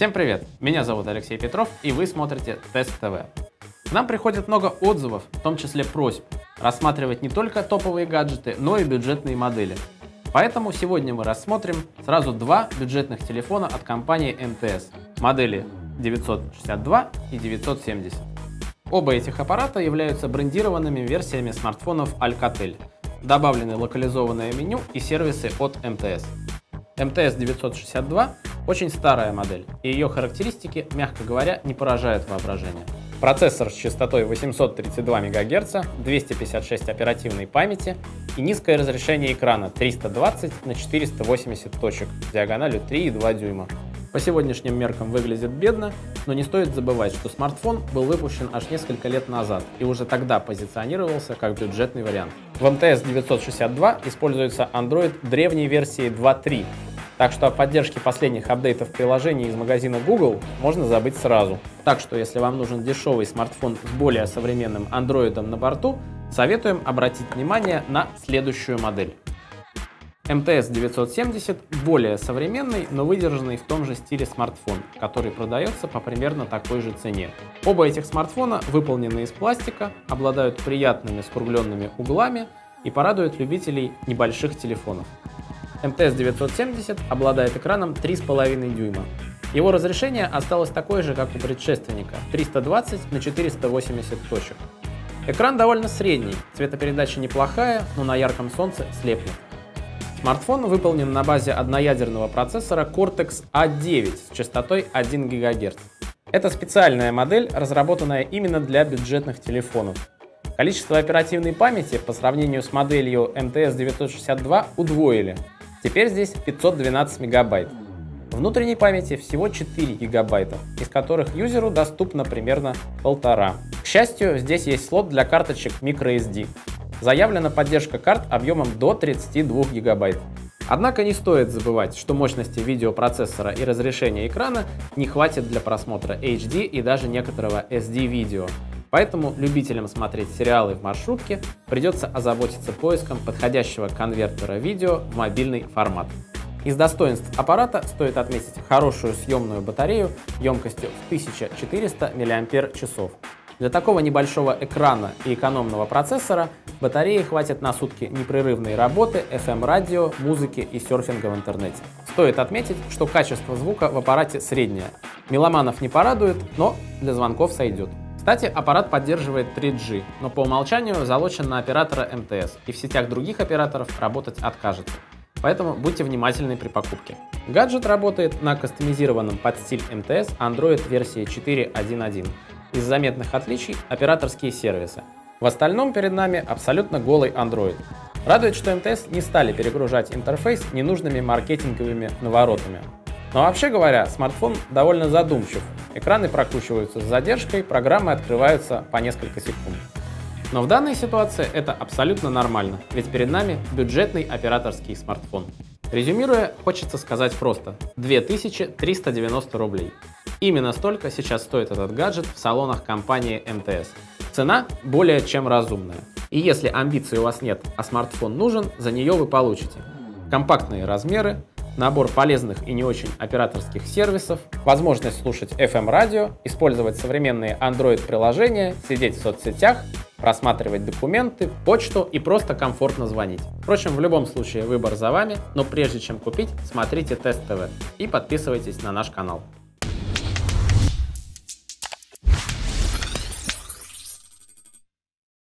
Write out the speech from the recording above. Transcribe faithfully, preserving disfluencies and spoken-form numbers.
Всем привет! Меня зовут Алексей Петров, и вы смотрите Тест ТВ. К нам приходит много отзывов, в том числе просьб, рассматривать не только топовые гаджеты, но и бюджетные модели. Поэтому сегодня мы рассмотрим сразу два бюджетных телефона от компании эм тэ эс, модели девятьсот шестьдесят два и девятьсот семьдесят. Оба этих аппарата являются брендированными версиями смартфонов Alcatel. Добавлены локализованное меню и сервисы от эм тэ эс. эм тэ эс девятьсот шестьдесят два очень старая модель, и ее характеристики, мягко говоря, не поражают воображение. Процессор с частотой восемьсот тридцать два мегагерца, двести пятьдесят шесть оперативной памяти и низкое разрешение экрана триста двадцать на четыреста восемьдесят точек диагональю три и два дюйма. По сегодняшним меркам выглядит бедно, но не стоит забывать, что смартфон был выпущен аж несколько лет назад и уже тогда позиционировался как бюджетный вариант. В эм тэ эс девятьсот шестьдесят два используется Android древней версии два точка три, так что о поддержке последних апдейтов приложений из магазина Google можно забыть сразу. Так что если вам нужен дешевый смартфон с более современным Android на борту, советуем обратить внимание на следующую модель. эм тэ эс девятьсот семьдесят более современный, но выдержанный в том же стиле смартфон, который продается по примерно такой же цене. Оба этих смартфона выполнены из пластика, обладают приятными скругленными углами и порадуют любителей небольших телефонов. эм тэ эс девятьсот семьдесят обладает экраном три и пять дюйма. Его разрешение осталось такое же, как у предшественника – триста двадцать на четыреста восемьдесят точек. Экран довольно средний, цветопередача неплохая, но на ярком солнце слепнет. Смартфон выполнен на базе одноядерного процессора Cortex а девять с частотой один гигагерц. Это специальная модель, разработанная именно для бюджетных телефонов. Количество оперативной памяти по сравнению с моделью эм тэ эс девятьсот шестьдесят два удвоили. Теперь здесь пятьсот двенадцать мегабайт. Внутренней памяти всего четыре гигабайта, из которых юзеру доступно примерно полтора. К счастью, здесь есть слот для карточек microSD. Заявлена поддержка карт объемом до тридцати двух гигабайт. Однако не стоит забывать, что мощности видеопроцессора и разрешения экрана не хватит для просмотра эйч ди и даже некоторого эс ди-видео. Поэтому любителям смотреть сериалы в маршрутке придется озаботиться поиском подходящего конвертера видео в мобильный формат. Из достоинств аппарата стоит отметить хорошую съемную батарею емкостью в тысячу четыреста миллиампер-часов. Для такого небольшого экрана и экономного процессора батареи хватит на сутки непрерывной работы, эф эм-радио, музыки и серфинга в интернете. Стоит отметить, что качество звука в аппарате среднее. Меломанов не порадует, но для звонков сойдет. Кстати, аппарат поддерживает три джи, но по умолчанию залочен на оператора эм тэ эс и в сетях других операторов работать откажется. Поэтому будьте внимательны при покупке. Гаджет работает на кастомизированном под стиль эм тэ эс Android версии четыре точка один точка один. Из заметных отличий – операторские сервисы. В остальном перед нами абсолютно голый Android. Радует, что эм тэ эс не стали перегружать интерфейс ненужными маркетинговыми наворотами. Но вообще говоря, смартфон довольно задумчив. Экраны прокручиваются с задержкой, программы открываются по несколько секунд. Но в данной ситуации это абсолютно нормально, ведь перед нами бюджетный операторский смартфон. Резюмируя, хочется сказать просто – две тысячи триста девяносто рублей. Именно столько сейчас стоит этот гаджет в салонах компании эм тэ эс. Цена более чем разумная. И если амбиций у вас нет, а смартфон нужен, за нее вы получите компактные размеры, набор полезных и не очень операторских сервисов, возможность слушать эф эм-радио, использовать современные Android-приложения, сидеть в соцсетях, просматривать документы, почту и просто комфортно звонить. Впрочем, в любом случае выбор за вами, но прежде чем купить, смотрите Тест ТВ и подписывайтесь на наш канал.